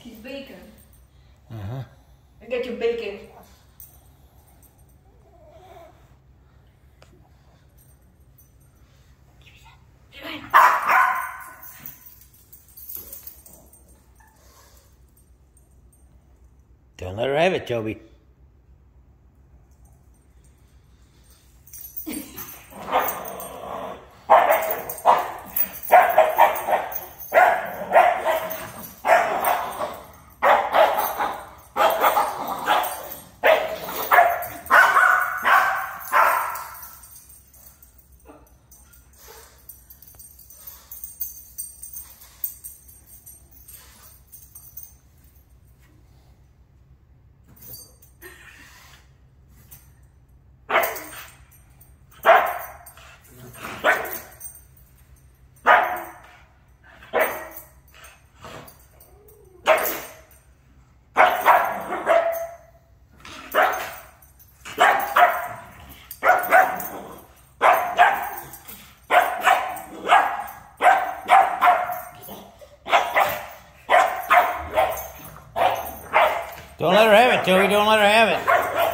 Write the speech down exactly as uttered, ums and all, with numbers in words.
He's bacon. Uh-huh. I get your bacon. Don't let her have it, Toby. Don't let her have it, Toby. Don't let her have it.